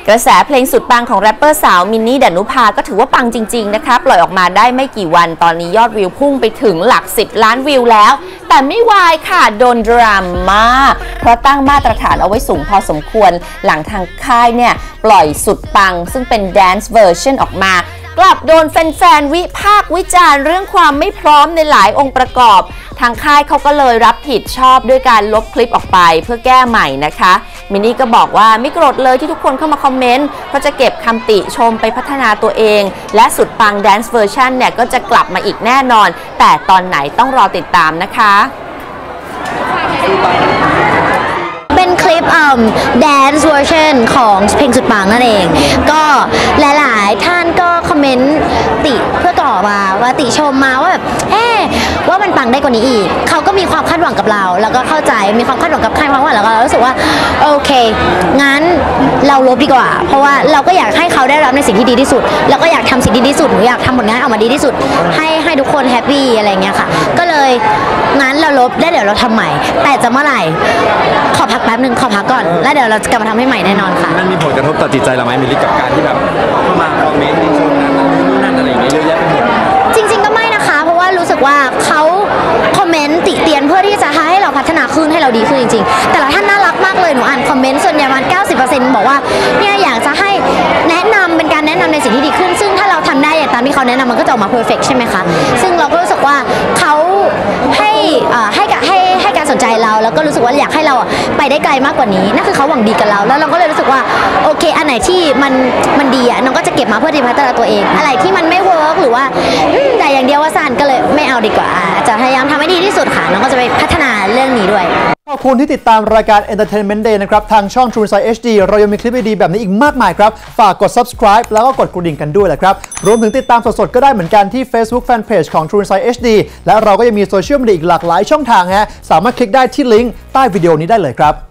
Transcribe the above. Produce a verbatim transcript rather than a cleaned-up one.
กระแสเพลงสุดปังของแรปเปอร์สาวมินนี่ดนุภาก็ถือว่าปังจริงๆนะคะปล่อยออกมาได้ไม่กี่วันตอนนี้ยอดวิวพุ่งไปถึงหลักสิบล้านวิวแล้วแต่ไม่วายค่ะโดนดราม่าเพราะตั้งมาตรฐานเอาไว้สูงพอสมควรหลังทางค่ายเนี่ยปล่อยสุดปังซึ่งเป็น Dance Version ออกมากลับโดนแฟนๆวิพากษ์วิจารณ์เรื่องความไม่พร้อมในหลายองค์ประกอบทางค่ายเขาก็เลยรับผิดชอบด้วยการลบคลิปออกไปเพื่อแก้ใหม่นะคะมินนี่ก็บอกว่าไม่โกรธเลยที่ทุกคนเข้ามาคอมเมนต์เพราะจะเก็บคำติชมไปพัฒนาตัวเองและสุดปัง Dance Version เนี่ยก็จะกลับมาอีกแน่นอนแต่ตอนไหนต้องรอติดตามนะคะเป็นคลิปอ่า Dance Version ของเพลงสุดปังนั่นเองก็หลายๆท่านก็คอมเมนต์ติเพื่อต่อมาว่าติชมมาว่าแบบเอ๊ะว่ามันปังได้กว่านี้อีกเขาก็มีความคาดหวังกับเราแล้วก็เข้าใจมีความคาดหวังกับใครบางวันแล้วก็รู้สึกว่าโอเคงั้นเราลบดีกว่าเพราะว่าเราก็อยากให้เขาได้รับในสิ่งที่ดีที่สุดแล้วก็อยากทำสิ่งที่ดีที่สุดหนูอยากทำผลงานออกมาดีที่สุดให้ให้ทุกคนแฮปปี้อะไรเงี้ยค่ะก็เลยงั้นเราลบได้เดี๋ยวเราทำใหม่แต่จะเมื่อไหร่ขอพักแป๊บนึงขอพักก่อนแล้วเดี๋ยวเราจะกลับมาทำให้ใหม่แน่นอนค่ะมันมีผลกระทบต่อจิตใจเราไหมมิลลี่กับการที่แบบเข้ามาคอมเมนต์ในช่วงนั้นนั่นอะไรอย่างเงี้ยเยอะแยะไปหมดจริงๆก็ไม่นะคะเพราะว่ารู้สึกว่าเขาคอมเมนต์ติเตียนเพื่อที่จะให้เราพัฒนาขึ้นให้เราดีขึ้นจริงๆแต่ละท่านน่ารักมากเลยหนูอ่านคอมเมนต์ส่วนใหญ่ประมาณ เก้าสิบเปอร์เซ็นต์ บอกว่าเนี่ยอยากจะให้แนะนำเป็นการแนะนำในสิ่งที่ดีขึ้นซึ่งถ้าเราทำได้อย่างตามที่เขาแนะนำมันก็จะออกมาเพอร์เฟกต์ใช่ไหมคะซึ่งเราก็รู้สึกว่าเขาให้ให้ให้ให้การสนใจเราแล้วก็รู้สึกว่าอยากให้เราไปได้ไกลมากกว่านี้นั่นคือเขาหวังดีกับเราแล้วเราก็เลยรู้สึกว่าโอเคอันไหนที่มันมันดีอ่ะน้องก็จะเก็บมาเพื่อที่พัฒนาตัวเองอะไรที่มันไม่เวิร์กหรือว่าแต่อย่างเดียวว่าสั้นก็เลยไม่เอาดีกว่าจะพยายามทำให้ดีที่สุดค่ะน้องก็จะไปพัฒนาเรื่องนี้ด้วยขอบคุณที่ติดตามรายการ Entertainment Day นะครับทางช่อง True Insight เอช ดี เรายังมีคลิปดีๆแบบนี้อีกมากมายครับฝากกด Subscribe แล้วก็กดกระดิ่งกันด้วยแหละครับรวมถึงติดตามสดๆก็ได้เหมือนกันที่ Facebook Fanpage ของ True Insight เอช ดี และเราก็ยังมีโซเชียลมีเดียอีกหลากหลายช่องทางฮะสามารถคลิกได้ที่ลิงก์ใต้วิดีโอนี้ได้เลยครับ